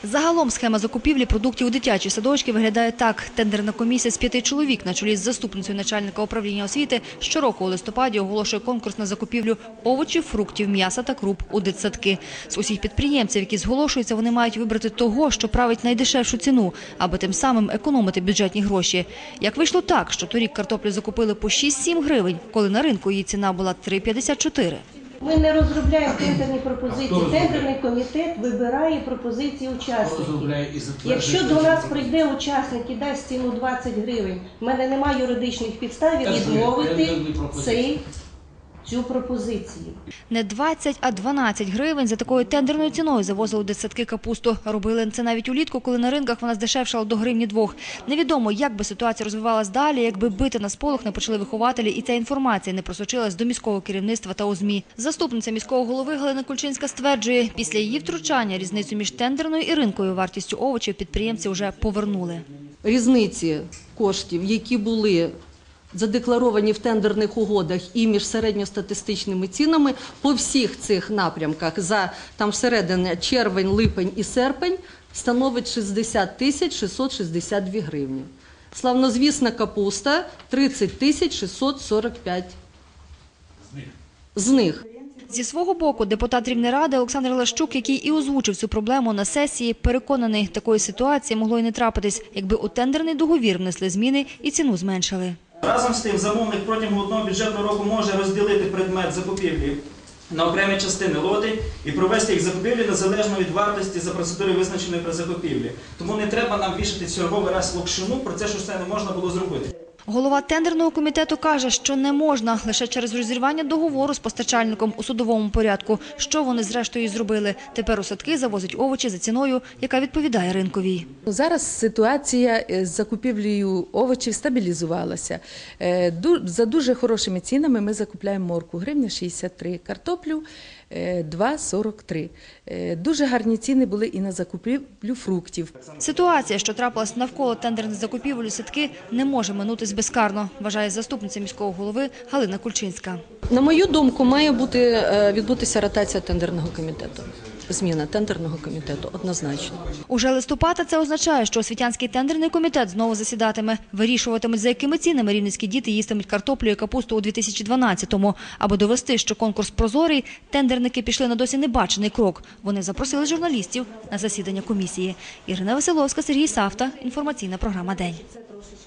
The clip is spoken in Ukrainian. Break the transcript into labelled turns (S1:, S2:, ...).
S1: Загалом схема закупівлі продуктів у дитячі садочки виглядає так. Тендерна комісія з 5 чоловік на чолі з заступницею начальника управління освіти щороку у листопаді оголошує конкурс на закупівлю овочів, фруктів, м'яса та круп у дитсадки. З усіх підприємців, які зголошуються, вони мають вибрати того, що править найдешевшу ціну, аби тим самим економити бюджетні гроші. Як вийшло так, що торік картоплю закупили по 6-7 гривень, коли на ринку її ціна була 3,54.
S2: Ми не розробляємо тендерні пропозиції. Тендерний комітет вибирає пропозиції учасників. Якщо до нас прийде учасник і дасть ціну 20 гривень, в мене немає юридичних підстав відмовити цю пропозицію.
S1: Не 20, а 12 гривень за такою тендерною ціною завозили у дитсадки капусту. Робили це навіть улітку, коли на ринках вона здешевшала до гривні 2. Невідомо, як би ситуація розвивалась далі, якби бити на сполох не почали вихователі і ця інформація не просочилась до міського керівництва та у ЗМІ. Заступниця міського голови Галина Кульчинська стверджує, після її втручання різницю між тендерною і ринковою вартістю овочів підприємці вже повернули.
S3: Різниці коштів, які були задекларовані в тендерних угодах і між середньостатистичними цінами по всіх цих напрямках за всередині червень, липень і серпень становить 60 тисяч 662 гривні. Славнозвісна капуста – 30 тисяч 645 з них.
S1: Зі свого боку, депутат Рівнеради Олександр Лащук, який і озвучив цю проблему на сесії, переконаний, такої ситуації могло й не трапитись, якби у тендерний договір внесли зміни і ціну зменшили.
S4: Разом з тим, замовник протягом одного бюджетного року може розділити предмет закупівлі на окремі частини лоти і провести їх закупівлі незалежно від вартості за процедурою, визначеної при закупівлі. Тому не треба нам вішати черговий раз локшину про те, що це не можна було зробити.
S1: Голова тендерного комітету каже, що не можна лише через розірвання договору з постачальником у судовому порядку, що вони зрештою і зробили. Тепер у садки завозять овочі за ціною, яка відповідає ринковій.
S5: Зараз ситуація з закупівлею овочів стабілізувалася. За дуже хорошими цінами ми закупляємо моркву – гривня 63, картоплю – 2,43. Дуже гарні ціни були і на закупівлю фруктів.
S1: Ситуація, що трапилась навколо тендерних закупівель у садки, не може минутись безкарно, вважає заступниця міського голови Галина Кульчинська.
S3: На мою думку, має відбутися ротація тендерного комітету. Зміна тендерного комітету однозначно.
S1: Уже листопада це означає, що освітянський тендерний комітет знову засідатиме. Вирішуватимуть, за якими цінами рівненські діти їстимуть картоплю і капусту у 2012-му. Аби довести, що конкурс прозорий, тендерники пішли на досі небачений крок. Вони запросили журналістів на засідання комісії. Ірина Василовська, Сергій Савта. Інформаційна програма «День».